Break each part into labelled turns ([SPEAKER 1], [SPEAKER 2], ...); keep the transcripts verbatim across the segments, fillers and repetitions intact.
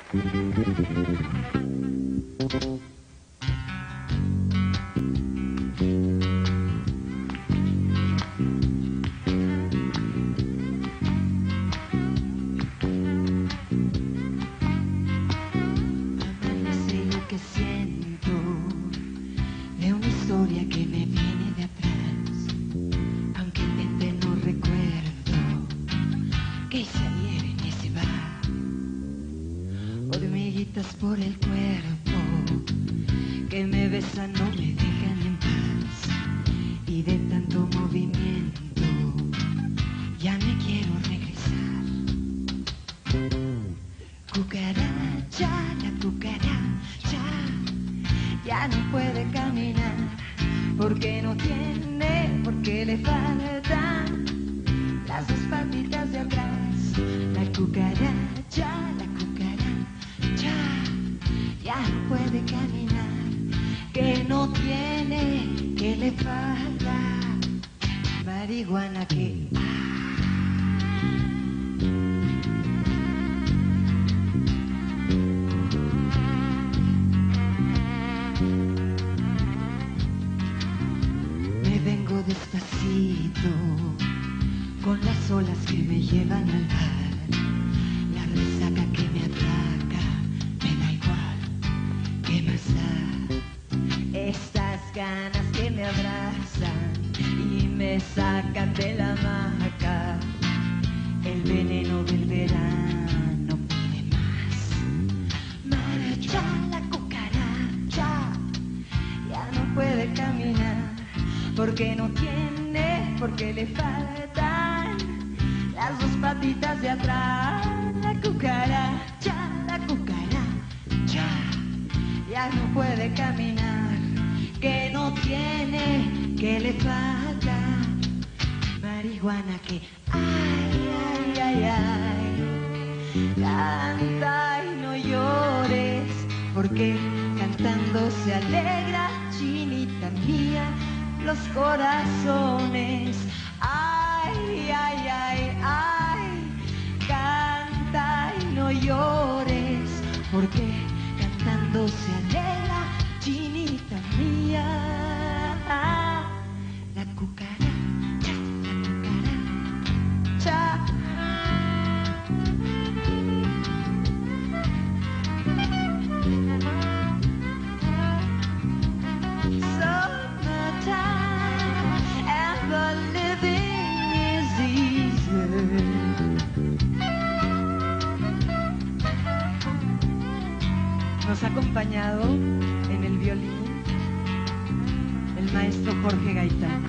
[SPEAKER 1] Por el cuerpo que me besan no me dejan en paz, y de tanto movimiento ya me quiero regresar. Cucaracha, la cucaracha ya no puede caminar porque no tiene, porque le faltan las dos patitas de atrás. La cucaracha, la cucaracha ya no puede caminar, que no tiene, que le falta marihuana que... Me vengo despacito con las olas que me llevan al mar, la resaca que me ataca, me da igual. ¿Qué más da? Estas ganas que me abrazan y me sacan de la hamaca. El veneno del verano pide más. Marcha la cucaracha, ya no puede caminar porque no tiene, porque le faltan las dos patitas de atrás. La cucaracha, la cucaracha ya no puede caminar, que no tiene, que le falta marihuana que... Ay, ay, ay, ay, canta y no llores, porque cantando se alegra, chinita mía, los corazones. Ay, ay, ay, ay, canta y no llores, porque cantando se alegra, chinita mía. La cucaracha, la cucaracha. Summertime and the living is easy. Nos ha acompañado en el violín el maestro Jorge Gaitán.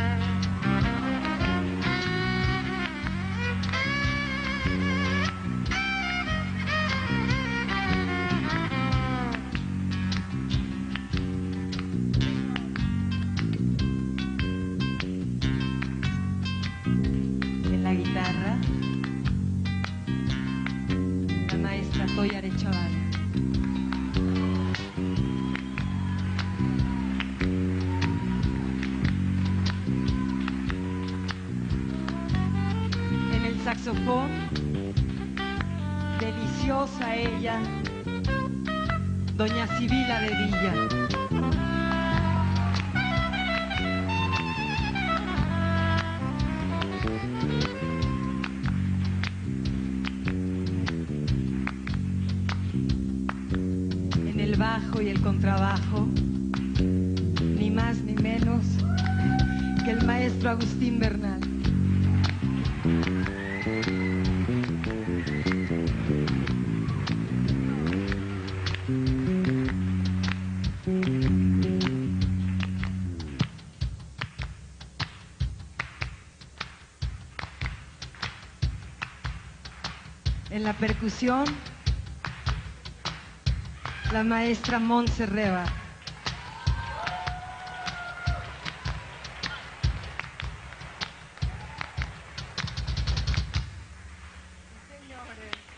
[SPEAKER 1] En la guitarra, la maestra Toya Arechavala. Saxofón, deliciosa ella, doña Sibila de Villa. En el bajo y el contrabajo, ni más ni menos que el maestro Agustín Bernal. En la percusión, la maestra Montse Reba. Señores.